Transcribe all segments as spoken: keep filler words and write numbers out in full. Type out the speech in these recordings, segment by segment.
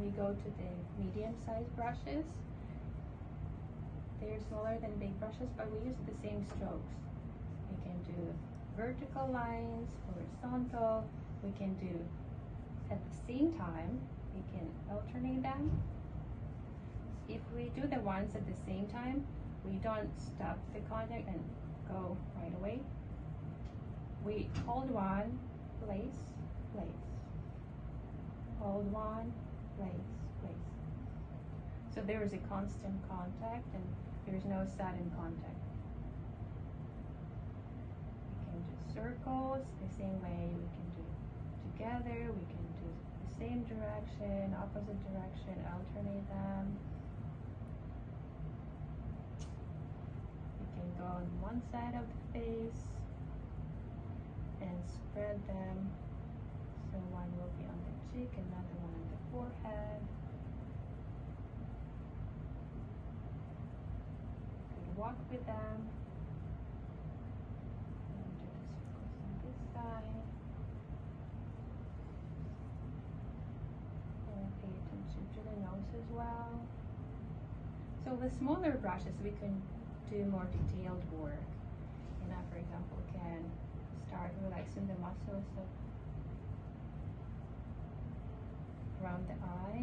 we go to the medium-sized brushes. They're smaller than big brushes, but we use the same strokes. We can do vertical lines, horizontal. We can do at the same time, we can alternate them. If we do the ones at the same time, we don't stop the contact and go right away. We hold one, place, place. Hold one, place, place. So there is a constant contact and there is no sudden contact. We can do circles the same way. We can do together. We can do the same direction, opposite direction, alternate them. We can go on one side of the face and spread them. So one will be on the cheek, another one on the forehead. Walk with them. And do the circles on this side. And pay attention to the nose as well. So with smaller brushes, we can do more detailed work. And I, for example, can start relaxing the muscles of around the eye.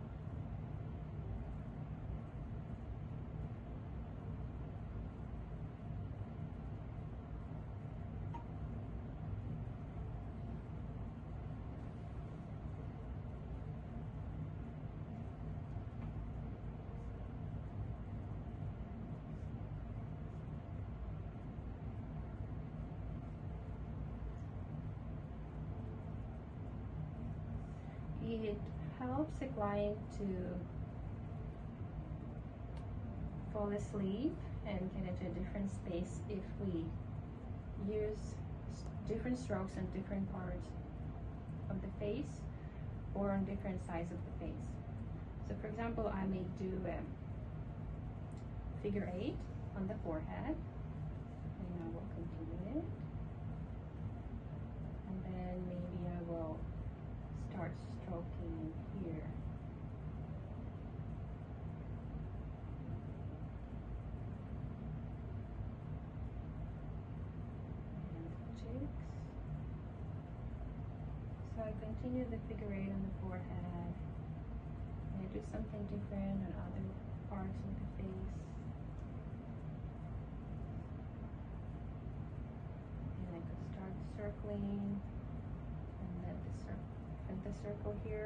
It helps the client to fall asleep and get into a different space if we use different strokes on different parts of the face or on different sides of the face. So for example, I may do a figure eight on the forehead, and I will continue it, and then maybe I will start stroking here. And the cheeks. So I continue the figure eight on the forehead. And I do something different on other parts of the face. And I could start circling and let the circle the circle here